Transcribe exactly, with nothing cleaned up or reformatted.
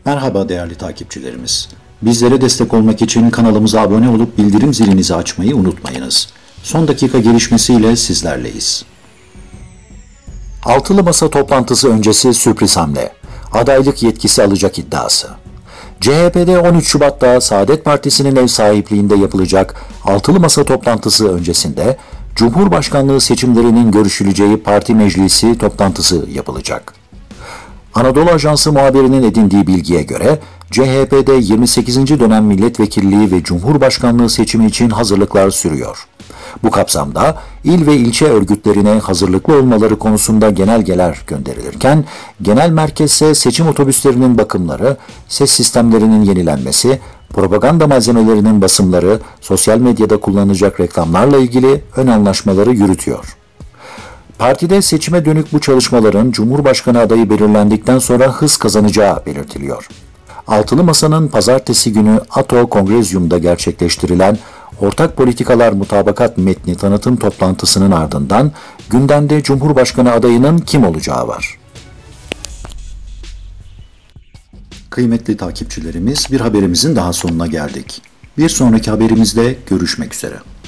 Merhaba değerli takipçilerimiz. Bizlere destek olmak için kanalımıza abone olup bildirim zilinizi açmayı unutmayınız. Son dakika gelişmesiyle sizlerleyiz. Altılı Masa toplantısı öncesi sürpriz hamle. Adaylık yetkisi alacak iddiası. C H P'de on üç Şubat'ta Saadet Partisi'nin ev sahipliğinde yapılacak Altılı Masa toplantısı öncesinde Cumhurbaşkanlığı seçimlerinin görüşüleceği parti meclisi toplantısı yapılacak. Anadolu Ajansı muhabirinin edindiği bilgiye göre C H P'de yirmi sekizinci dönem milletvekilliği ve Cumhurbaşkanlığı seçimi için hazırlıklar sürüyor. Bu kapsamda il ve ilçe örgütlerine hazırlıklı olmaları konusunda genelgeler gönderilirken, genel merkezse seçim otobüslerinin bakımları, ses sistemlerinin yenilenmesi, propaganda malzemelerinin basımları, sosyal medyada kullanılacak reklamlarla ilgili ön anlaşmaları yürütüyor. Partide seçime dönük bu çalışmaların Cumhurbaşkanı adayı belirlendikten sonra hız kazanacağı belirtiliyor. Altılı Masa'nın pazartesi günü A T O Kongrezyum'da gerçekleştirilen Ortak Politikalar Mutabakat Metni tanıtım toplantısının ardından gündemde Cumhurbaşkanı adayının kim olacağı var. Kıymetli takipçilerimiz, bir haberimizin daha sonuna geldik. Bir sonraki haberimizde görüşmek üzere.